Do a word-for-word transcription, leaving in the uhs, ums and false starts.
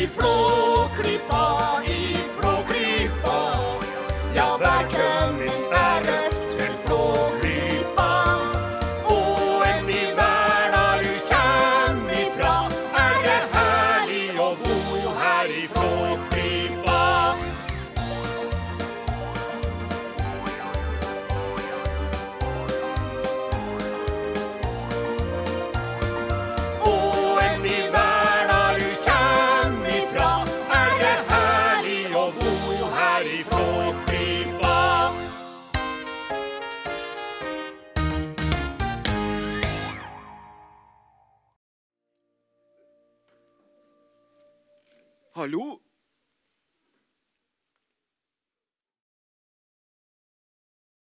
i Flåklypa, i Flåklypa. Ja, velkommen er rødt til Flåklypa. Og en min vær der du kjem ifra, er det herlig å bo her i Flåklypa. Og en min vær der du kjem ifra, er det herlig å bo her i Flåklypa. Hallo?